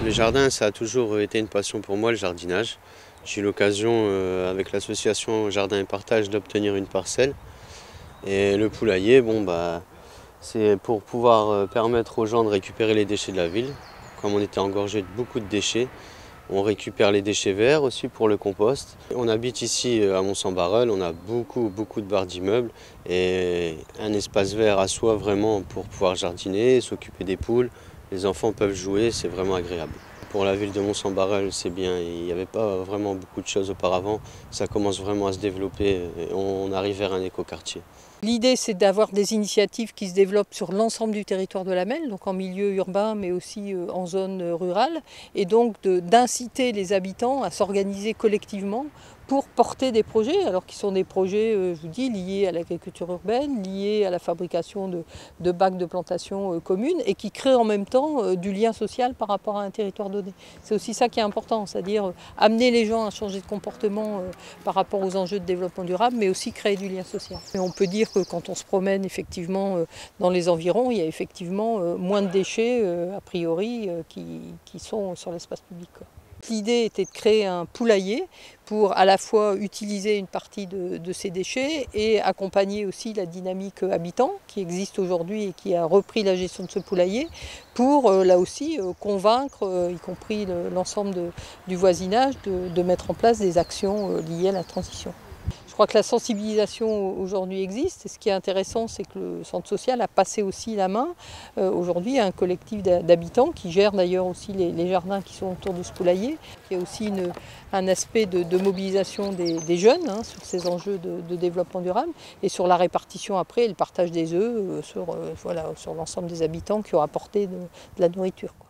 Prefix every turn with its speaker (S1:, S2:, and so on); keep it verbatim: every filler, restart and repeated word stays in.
S1: Le jardin, ça a toujours été une passion pour moi, le jardinage. J'ai eu l'occasion, euh, avec l'association Jardin et Partage, d'obtenir une parcelle. Et le poulailler, bon, bah, c'est pour pouvoir euh, permettre aux gens de récupérer les déchets de la ville. Comme on était engorgé de beaucoup de déchets, on récupère les déchets verts aussi pour le compost. On habite ici euh, à Mont-Saint-Barreul, on a beaucoup, beaucoup de barres d'immeubles et un espace vert à soi vraiment pour pouvoir jardiner, s'occuper des poules. Les enfants peuvent jouer, c'est vraiment agréable. Pour la ville de Mont-Saint-Barreul, c'est bien, il n'y avait pas vraiment beaucoup de choses auparavant. Ça commence vraiment à se développer et on arrive vers un écoquartier.
S2: L'idée, c'est d'avoir des initiatives qui se développent sur l'ensemble du territoire de la Melle, donc en milieu urbain, mais aussi en zone rurale, et donc d'inciter les habitants à s'organiser collectivement pour porter des projets, alors qui sont des projets, je vous dis, liés à l'agriculture urbaine, liés à la fabrication de, de bacs de plantation communes, et qui créent en même temps du lien social par rapport à un territoire donné. C'est aussi ça qui est important, c'est-à-dire amener les gens à changer de comportement par rapport aux enjeux de développement durable, mais aussi créer du lien social. Et on peut dire que quand on se promène effectivement dans les environs, il y a effectivement moins de déchets, a priori, qui, qui sont sur l'espace public. L'idée était de créer un poulailler pour à la fois utiliser une partie de, de ces déchets et accompagner aussi la dynamique habitant qui existe aujourd'hui et qui a repris la gestion de ce poulailler pour là aussi convaincre, y compris l'ensemble du voisinage, de, de mettre en place des actions liées à la transition. Je crois que la sensibilisation aujourd'hui existe et ce qui est intéressant, c'est que le centre social a passé aussi la main euh, aujourd'hui à un collectif d'habitants qui gère d'ailleurs aussi les, les jardins qui sont autour de ce poulailler. Il y a aussi une, un aspect de, de mobilisation des, des jeunes hein, sur ces enjeux de, de développement durable et sur la répartition après et le partage des œufs euh, sur, euh, voilà, sur l'ensemble des habitants qui ont apporté de, de la nourriture.